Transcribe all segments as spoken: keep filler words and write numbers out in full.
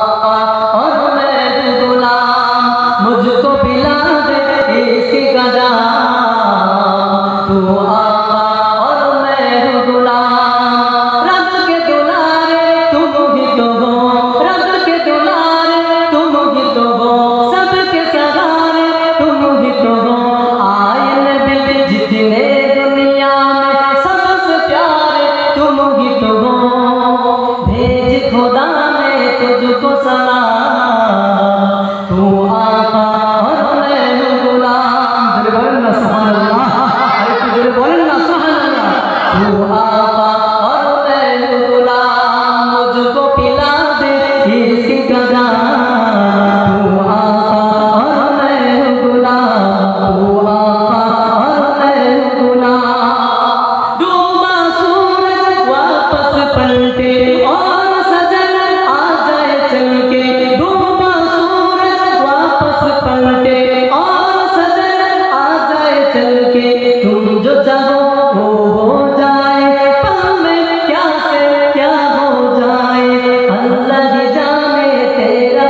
और मैं हूँ गुलाम, मुझको पिला दे इसका जाम। तू आका और मैं हूँ गुलाम। रब के दुलारे तुम ही तो हो, रब के दुलारे तुम ही तो हो, सबके सहारे तुम ही तो हो। आए नबी जितने दुनिया में सबसे प्यारे तुम ही तो हो। भेज खुदा ने तुझको सलाम, तू आका और मैं हूँ गुलाम। जरे बोलें ना सुभान अल्लाह, अरे तू जरे बोलें ना सुभान अल्लाह। तू आका और मैं हूँ गुलाम, मुझको पिला दे इसका जाम। तू आका और मैं हूँ गुलाम, तू आका और मैं हूँ गुलाम। डूबा सूरज वापस पलटे और सजन आ जाए चल के, डूबा सूरज वापस पलटे और सजन आ जाए चल के। तुम जो चाहो वो हो जाए, पल में क्या से क्या हो जाए, अल्लाह ही जाने तेरा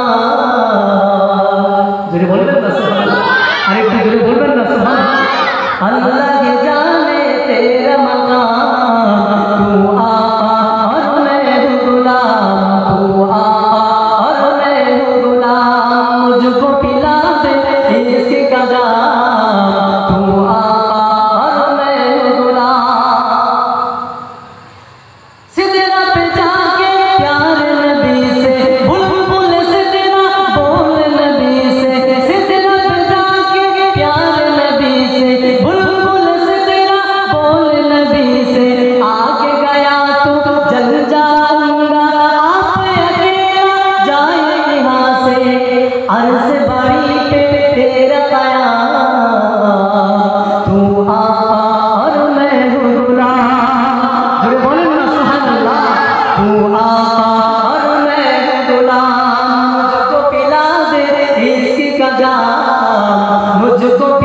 मकाम। जरे बोलबेन ना सुभान अल्लाह, अरे एकटु जरे बोलबेन ना सुभान अल्लाह। अल्लाह ही जाने तेरा मकाम। तू आका और मैं हूँ गुलाम, तू आका और मैं हूँ गुलाम, मुझको पिला दे इसका जाम। तू आका और मैं हूँ गुलाम। सिदरा पे जाके प्यार नबी से, बुलबुल सिदरा बोल नबी से। सिदरा पे जाके प्यार नबी से, बुलबुल सिदरा बोल नबी से। आगे गया तो जल जाऊंगा, आप अकेला जाए यहाँ से। अर्ज़ बड़ी पे तेरा कयाम। तू आका और मैं हूँ गुलाम। जरे बोलें ना सुभान अल्लाह। तू आका और मैं हूँ गुलाम, मुझको पिला दे इसका जाम, मुझको